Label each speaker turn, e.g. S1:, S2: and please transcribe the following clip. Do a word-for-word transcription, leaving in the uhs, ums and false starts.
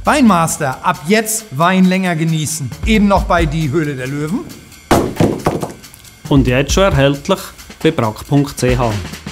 S1: Weinmaster, ab jetzt Wein länger genießen. Eben noch bei Die Höhle der Löwen.
S2: Und jetzt schon erhältlich bei brack punkt c h.